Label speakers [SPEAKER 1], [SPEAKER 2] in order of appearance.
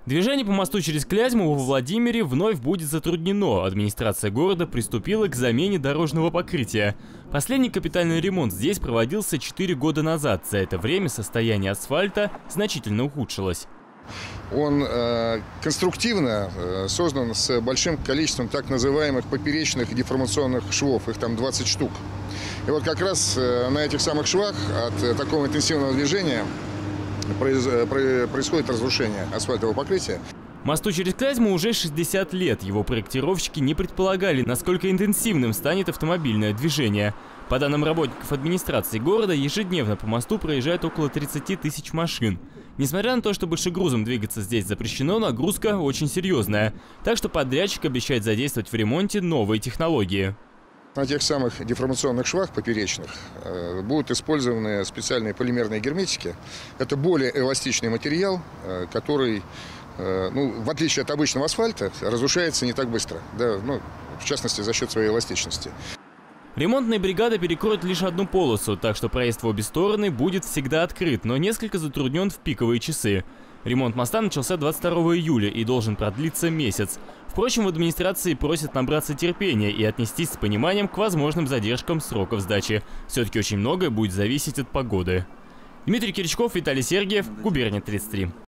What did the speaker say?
[SPEAKER 1] Движение по мосту через Клязьму во Владимире вновь будет затруднено. Администрация города приступила к замене дорожного покрытия. Последний капитальный ремонт здесь проводился 4 года назад. За это время состояние асфальта значительно ухудшилось.
[SPEAKER 2] Он конструктивно создан с большим количеством так называемых поперечных деформационных швов. Их там 20 штук. И вот как раз на этих самых швах от такого интенсивного движения происходит разрушение асфальтового покрытия.
[SPEAKER 1] Мосту через Клязьму уже 60 лет. Его проектировщики не предполагали, насколько интенсивным станет автомобильное движение. По данным работников администрации города, ежедневно по мосту проезжает около 30 тысяч машин. Несмотря на то, что большегрузом двигаться здесь запрещено, нагрузка очень серьезная. Так что подрядчик обещает задействовать в ремонте новые технологии.
[SPEAKER 2] На тех самых деформационных швах поперечных будут использованы специальные полимерные герметики. Это более эластичный материал, который, в отличие от обычного асфальта, разрушается не так быстро. В частности, за счет своей эластичности.
[SPEAKER 1] Ремонтная бригада перекроет лишь одну полосу, так что проезд в обе стороны будет всегда открыт, но несколько затруднен в пиковые часы. Ремонт моста начался 22 июля и должен продлиться месяц. Впрочем, в администрации просят набраться терпения и отнестись с пониманием к возможным задержкам сроков сдачи. Все-таки очень многое будет зависеть от погоды. Дмитрий Киричков, Виталий Сергеев, Губерния 33.